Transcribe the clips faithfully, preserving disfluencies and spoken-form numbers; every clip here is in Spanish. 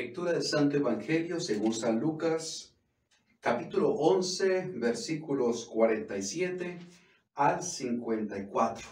Lectura del Santo Evangelio según San Lucas, capítulo once, versículos cuarenta y siete al cincuenta y cuatro.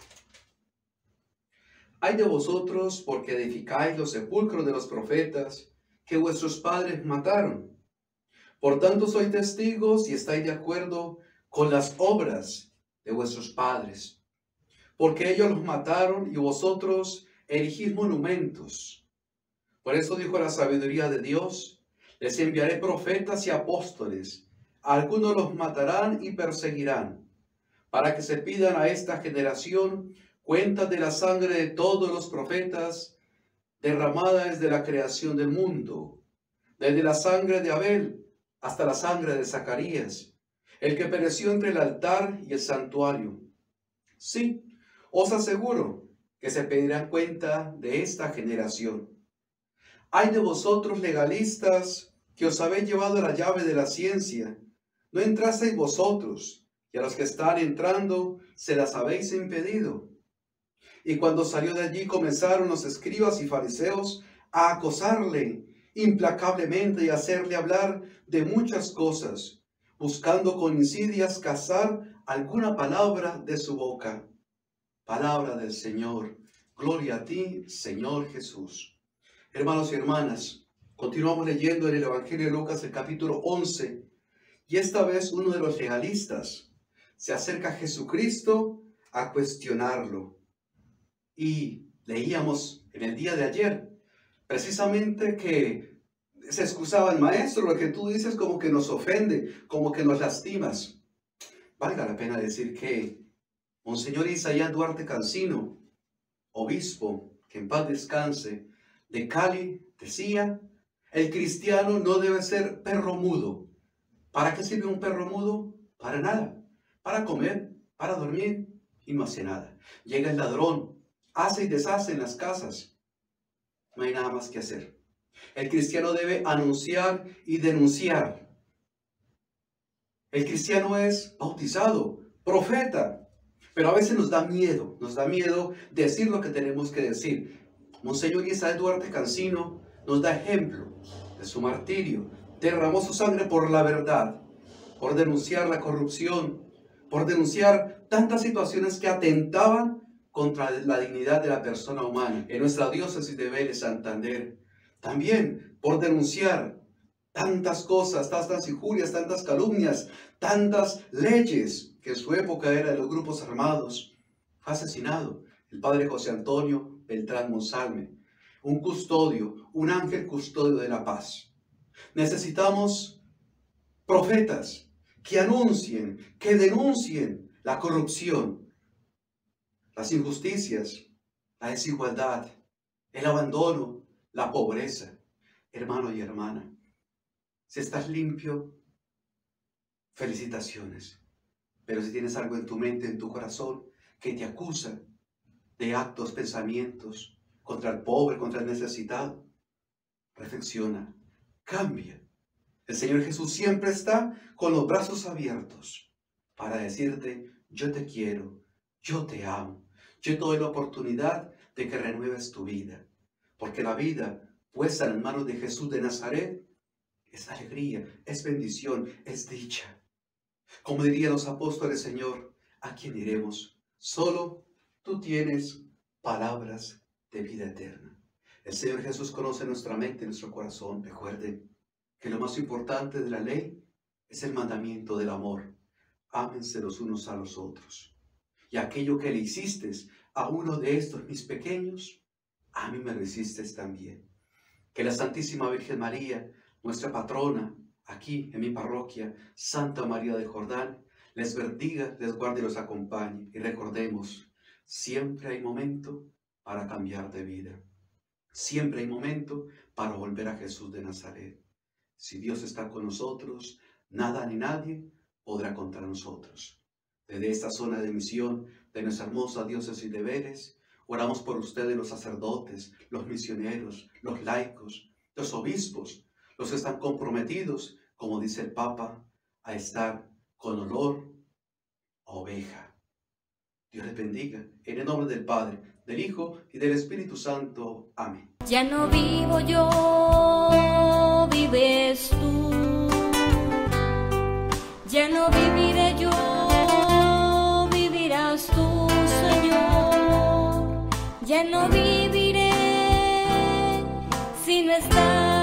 Ay de vosotros, porque edificáis los sepulcros de los profetas que vuestros padres mataron. Por tanto sois testigos y estáis de acuerdo con las obras de vuestros padres, porque ellos los mataron y vosotros erigís monumentos. Por eso dijo la sabiduría de Dios: les enviaré profetas y apóstoles, algunos los matarán y perseguirán, para que se pidan a esta generación cuentas de la sangre de todos los profetas derramada desde la creación del mundo, desde la sangre de Abel hasta la sangre de Zacarías, el que pereció entre el altar y el santuario. Sí, os aseguro que se pedirán cuenta de esta generación. Ay de vosotros legalistas, que os habéis llevado la llave de la ciencia. No entrasteis vosotros, y a los que están entrando se las habéis impedido. Y cuando salió de allí comenzaron los escribas y fariseos a acosarle implacablemente y hacerle hablar de muchas cosas, buscando con insidias cazar alguna palabra de su boca. Palabra del Señor. Gloria a ti, Señor Jesús. Hermanos y hermanas, continuamos leyendo en el Evangelio de Lucas el capítulo once, y esta vez uno de los legalistas se acerca a Jesucristo a cuestionarlo. Y leíamos en el día de ayer precisamente que se excusaba el maestro: lo que tú dices como que nos ofende, como que nos lastimas. Valga la pena decir que Monseñor Isaías Duarte Cancino, obispo, que en paz descanse, de Cali, decía: el cristiano no debe ser perro mudo. ¿Para qué sirve un perro mudo? Para nada. Para comer, para dormir, y no hace nada. Llega el ladrón, hace y deshace en las casas. No hay nada más que hacer. El cristiano debe anunciar y denunciar. El cristiano es bautizado, profeta, pero a veces nos da miedo, nos da miedo decir lo que tenemos que decir. Monseñor Isaías Duarte Cancino nos da ejemplo de su martirio. Derramó su sangre por la verdad, por denunciar la corrupción, por denunciar tantas situaciones que atentaban contra la dignidad de la persona humana en nuestra diócesis de Vélez, Santander. También por denunciar tantas cosas, tantas injurias, tantas calumnias, tantas leyes que en su época era de los grupos armados. Fue asesinado el padre José Antonio Beltrán Monsalve, un custodio, un ángel custodio de la paz. Necesitamos profetas que anuncien, que denuncien la corrupción, las injusticias, la desigualdad, el abandono, la pobreza. Hermano y hermana, si estás limpio, felicitaciones. Pero si tienes algo en tu mente, en tu corazón, que te acusa de actos, pensamientos contra el pobre, contra el necesitado, reflexiona, cambia. El Señor Jesús siempre está con los brazos abiertos para decirte: yo te quiero, yo te amo, yo te doy la oportunidad de que renueves tu vida, porque la vida puesta en manos de Jesús de Nazaret es alegría, es bendición, es dicha. Como dirían los apóstoles: Señor, ¿a quién iremos? Solo tú tienes palabras de vida eterna. El Señor Jesús conoce nuestra mente y nuestro corazón. Recuerden que lo más importante de la ley es el mandamiento del amor. Ámense los unos a los otros. Y aquello que le hiciste a uno de estos mis pequeños, a mí me lo hiciste también. Que la Santísima Virgen María, nuestra patrona, aquí en mi parroquia, Santa María de Jordán, les bendiga, les guarde y los acompañe. Y recordemos, siempre hay momento para cambiar de vida. Siempre hay momento para volver a Jesús de Nazaret. Si Dios está con nosotros, nada ni nadie podrá contra nosotros. Desde esta zona de misión de nuestra hermosa diócesis de Vélez, oramos por ustedes, los sacerdotes, los misioneros, los laicos, los obispos, los que están comprometidos, como dice el Papa, a estar con olor a oveja. Dios les bendiga, en el nombre del Padre, del Hijo y del Espíritu Santo. Amén. Ya no vivo yo, vives tú. Ya no viviré yo, vivirás tú, Señor. Ya no viviré si no estás.